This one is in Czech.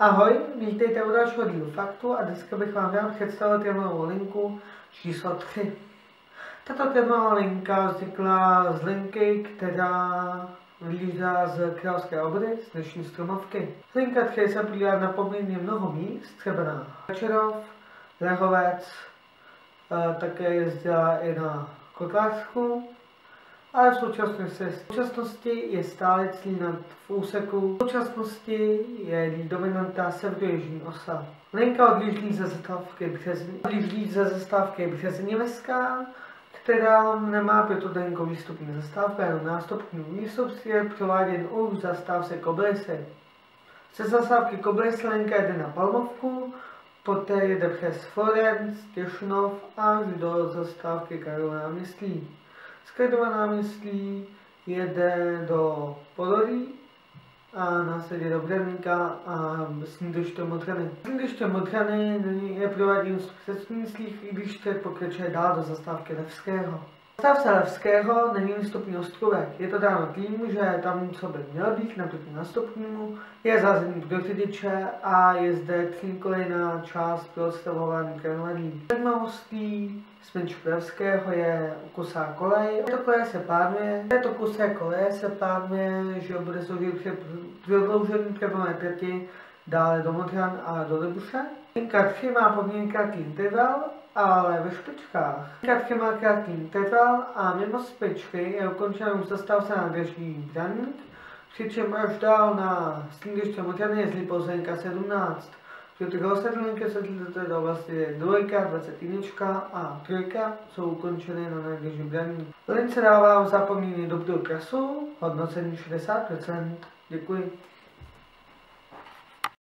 Ahoj, vítejte u dalšího dílu Faktu a dneska bych vám dal představit termovou linku číslo 3. Tato termová linka vznikla z linky, která vylízá z Královské obry, z dnešní Stromovky. Linka 3 se podívá na poměrně mnoho míst, třeba na Kačerov, Lehovec, také jezdila i na Kotlářsku, ale v současnosti je stále cílena v úseku. V současnosti je dominanta severojižní osa. Linka odjíždí ze zastávky Březiněvská, která nemá pětidenkou výstupní zastávku, jenom nástupní výstup je prováděn už v zastávce Kobylisy. Ze zastávky Kobylisy linka jde na Palmovku, poté jede přes Florenc, Těšnov až do zastávky Karlova náměstí. Z Karlova náměstí jede do Podoří a následně do Břevníka a sídliště Modrany. Sídliště Modrany je prováděn z předsmíslích, i když teď pokračuje dál do zastávky Levského. V zastávce Levského není výstupní ostrůvek. Je to dáno tím, že tam, co by měl být naproti nástupnímu, je zázemí pro řidiče a je zde tříkolejná část pro odstavování kranovodí. Zajímavostí smyčku Levského je kusá kolej. Této kusé koleje se plánuje, že bude sloužit prodloužení tramvajové trati dále do Modran a do Libuše. Linka 3 má poměrně krátký interval, ale ve špičkách. Linka 3 má krátký interval a mimo špičky je ukončena už zastávce nádraží Braník, přičem až dál na sídliště Modrany jezdí pouze linka 17. Ty ostatní linky se do oblasti 2, 21 a 3 jsou ukončeny na nádraží Braník. Lince dávám za poměrně dobrou trasu, hodnocení 60%. Děkuji.